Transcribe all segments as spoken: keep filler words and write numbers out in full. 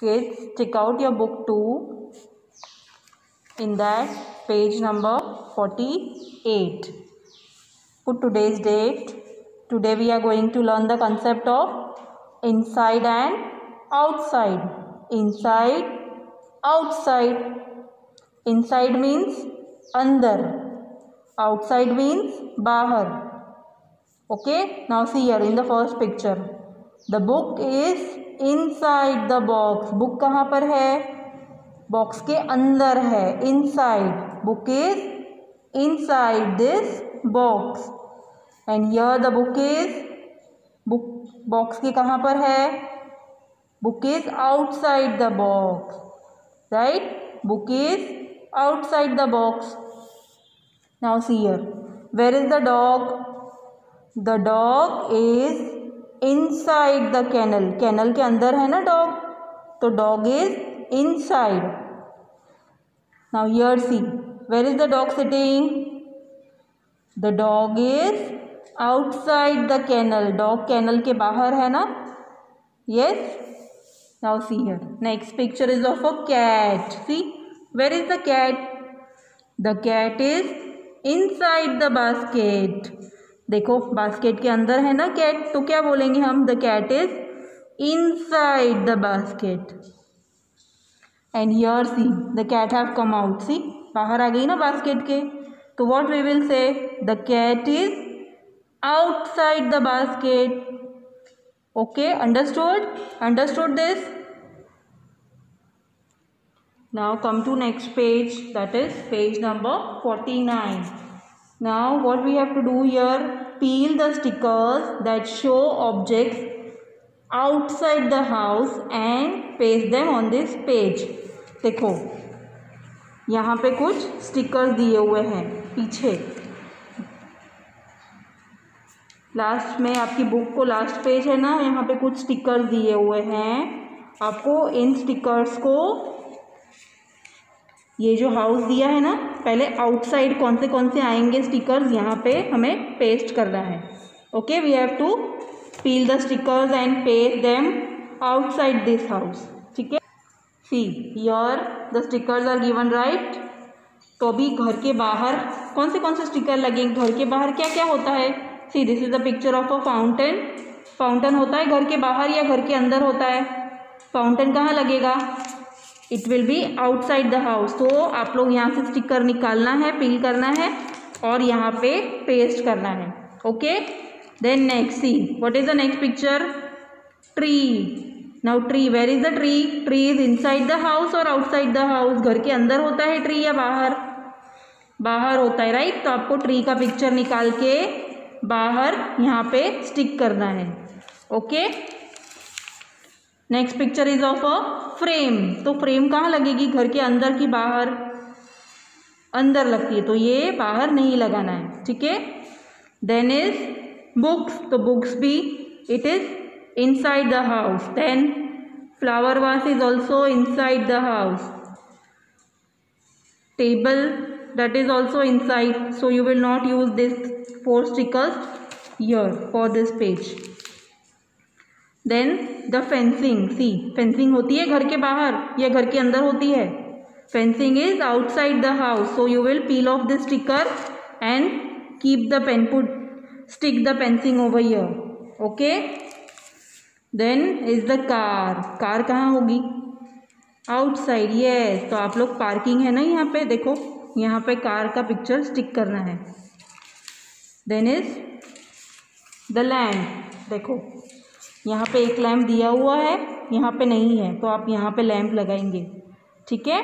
Kids, check out your book two. In that, page number forty-eight. Put today's date. Today we are going to learn the concept of inside and outside. Inside, outside. Inside means andar. Outside means bahar. Okay, now see here in the first picture. The book is inside the box. Book कहाँ पर है? Box के अंदर है. Inside. Book is inside this box. And here the book is book box के कहाँ पर है? Book is outside the box. Right? Book is outside the box. Now see here. Where is the dog? The dog is inside the kennel. Kennel के अंदर है ना dog, तो dog is inside. Now here see, where is the dog sitting? The dog is outside the kennel. Dog kennel के बाहर है ना? Yes. Now see here. Next picture is of a cat. See, where is the cat? The cat is inside the basket. देखो basket के अंदर है ना cat, तो क्या बोलेंगे हम? The cat is inside the basket. And here see the cat have come out. See बाहर आ गई ना बास्केट के, तो what we will say? The cat is outside the basket. Okay, understood? Understood this? Now come to next page, that is page number forty nine. Now what we have to do here, peel the stickers that show objects outside the house and paste them on this page. देखो यहाँ पे कुछ stickers दिए हुए हैं पीछे. Last में आपकी बुक को लास्ट पेज है ना, यहाँ पे कुछ स्टिकर्स दिए हुए हैं. आपको इन स्टिकर्स को, ये जो हाउस दिया है ना, पहले आउटसाइड कौन से कौन से आएंगे स्टिकर्स, यहाँ पे हमें पेस्ट करना है. Okay, we have to peel the stickers and paste them outside this house. ठीक है. See here the stickers are given right. तो अभी घर के बाहर कौन से कौन से स्टिकर लगेंगे? घर के बाहर क्या क्या होता है? See this is the picture of a fountain. Fountain होता है घर के बाहर या घर के अंदर होता है? फाउंटेन कहाँ लगेगा? It will be outside the house. तो आप लोग यहाँ से स्टिकर निकालना है, पील करना है और यहाँ पे पेस्ट करना है. Okay, then next see what is the next picture? Tree. Now tree, where is the tree? Tree is inside the house और आउटसाइड द हाउस. घर के अंदर होता है ट्री या बाहर? बाहर होता है, राइट. तो आपको ट्री का पिक्चर निकाल के बाहर यहाँ पे स्टिक करना है. Okay, next picture is of a frame. तो फ्रेम कहाँ लगेगी? घर के अंदर की बाहर? अंदर लगती है, तो ये बाहर नहीं लगाना है. ठीक है. Then is books. तो बुक्स भी it is inside the house. Then flower vase is also inside the house. Table, that is also inside. So you will not use this four stickers here for this page. Then the fencing. See fencing होती है घर के बाहर या घर के अंदर होती है? Fencing is outside the house. So you will peel off the sticker and keep the pen, put stick the fencing over here. Okay. Then is the car. Car कहाँ होगी? आउटसाइड. यस. तो आप लोग पार्किंग है ना यहाँ पे, देखो यहाँ पे कार का पिक्चर स्टिक करना है. Then is the lamp. देखो यहाँ पे एक लैम्प दिया हुआ है, यहाँ पे नहीं है, तो आप यहाँ पे लैम्प लगाएंगे. ठीक है.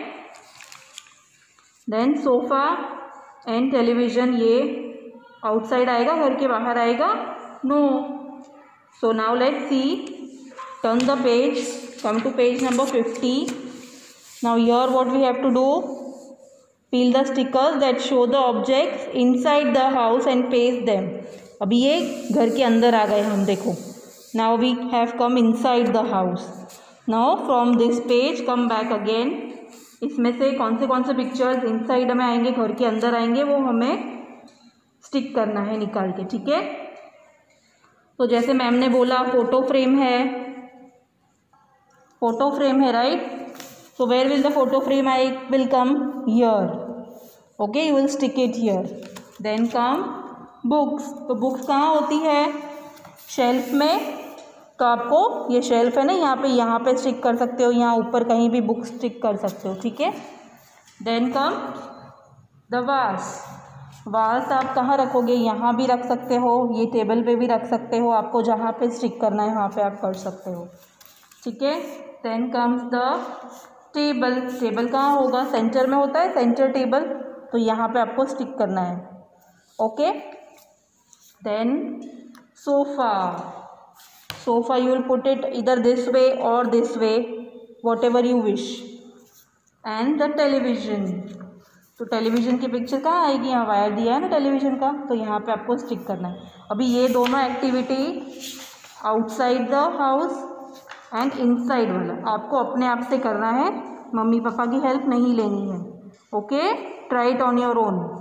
देन सोफा एंड टेलीविज़न, ये आउटसाइड आएगा, घर के बाहर आएगा? No. So now let's see. Turn the page, come to page number fifty. Now here what we have to do, peel the stickers that show the objects inside the house and paste them. अभी ये घर के अंदर आ गए हम, देखो. Now we have come inside the house. Now from this page come back again. इसमें से कौन से कौन से पिक्चर्स इनसाइड में आएंगे, घर के अंदर आएंगे, वो हमें स्टिक करना है निकाल के. ठीक है. तो जैसे मैम ने बोला फोटो फ्रेम है, फोटो फ्रेम है, right? So where will the photo frame I will come? Here. Okay, you will stick it here. Then come books. तो बुक्स कहाँ होती है? शेल्फ में. तो आपको ये शेल्फ है ना, यहाँ पे यहाँ पे स्टिक कर सकते हो, यहाँ ऊपर कहीं भी बुक स्टिक कर सकते हो, ठीक है. देन कम द वास. वास आप कहाँ रखोगे? यहाँ भी रख सकते हो, ये टेबल पे भी रख सकते हो, आपको जहाँ पे स्टिक करना है वहाँ पे आप कर सकते हो, ठीक है. Then comes the table. Table कहाँ होगा? सेंटर में होता है, सेंटर टेबल. तो यहाँ पे आपको स्टिक करना है. Okay. Then sofa. Sofa you will put it either this way or this way, whatever you wish. And the television. तो टेलीविज़न की पिक्चर कहाँ आएगी? यहाँ वायर दिया है ना टेलीविज़न का, तो यहाँ पे आपको स्टिक करना है. अभी ये दोनों activity outside the house and inside वाला आपको अपने आप से करना है, मम्मी पापा की हेल्प नहीं लेनी है. Okay, try it on your own.